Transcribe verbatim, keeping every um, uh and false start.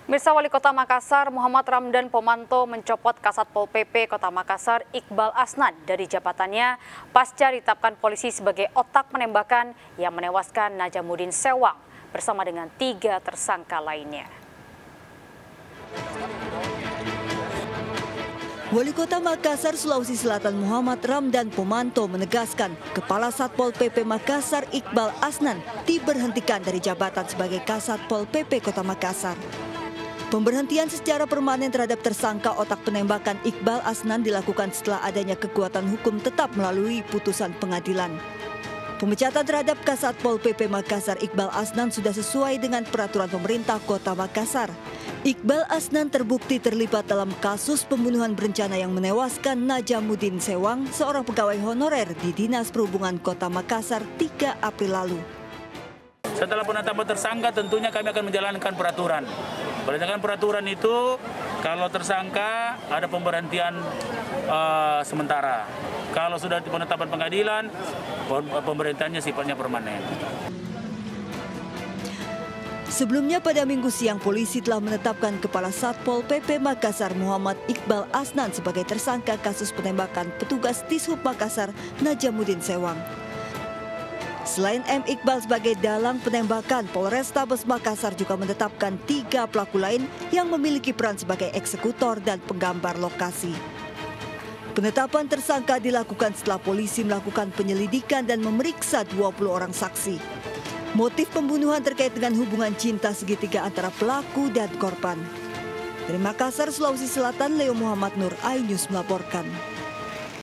Mirsa Wali Kota Makassar Muhammad Ramdan Pomanto mencopot Kasat Pol P P Kota Makassar Iqbal Asnan dari jabatannya pasca ditetapkan polisi sebagai otak penembakan yang menewaskan Najamuddin Sewang bersama dengan tiga tersangka lainnya. Wali Kota Makassar, Sulawesi Selatan Muhammad Ramdan Pomanto menegaskan Kepala Satpol P P Makassar Iqbal Asnan diberhentikan dari jabatan sebagai Kasat Pol P P Kota Makassar. Pemberhentian secara permanen terhadap tersangka otak penembakan Iqbal Asnan dilakukan setelah adanya kekuatan hukum tetap melalui putusan pengadilan. Pemecatan terhadap Kasat Pol P P Makassar Iqbal Asnan sudah sesuai dengan peraturan pemerintah Kota Makassar. Iqbal Asnan terbukti terlibat dalam kasus pembunuhan berencana yang menewaskan Najamuddin Sewang, seorang pegawai honorer di Dinas Perhubungan Kota Makassar tiga April lalu. Setelah penetapan tersangka tentunya kami akan menjalankan peraturan. Berdasarkan peraturan itu, kalau tersangka ada pemberhentian uh, sementara. Kalau sudah penetapan pengadilan, pemberhentiannya sifatnya permanen. Sebelumnya pada Minggu siang, polisi telah menetapkan Kepala Satpol P P Makassar Muhammad Iqbal Asnan sebagai tersangka kasus penembakan petugas Dishub Makassar Najamuddin Sewang. Selain M. Iqbal sebagai dalang penembakan, Polrestabes Makassar juga menetapkan tiga pelaku lain yang memiliki peran sebagai eksekutor dan penggambar lokasi. Penetapan tersangka dilakukan setelah polisi melakukan penyelidikan dan memeriksa dua puluh orang saksi. Motif pembunuhan terkait dengan hubungan cinta segitiga antara pelaku dan korban. Dari Makassar, Sulawesi Selatan, Leo Muhammad Nur, iNews melaporkan.